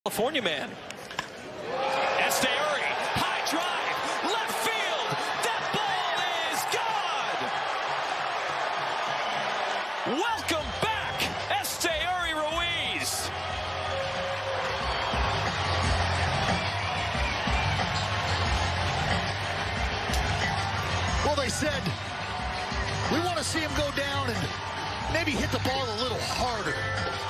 California man. ESTEURY, high drive, left field. That ball is gone. Welcome back, ESTEURY Ruiz. Well, they said we want to see him go down and maybe hit the ball a little harder.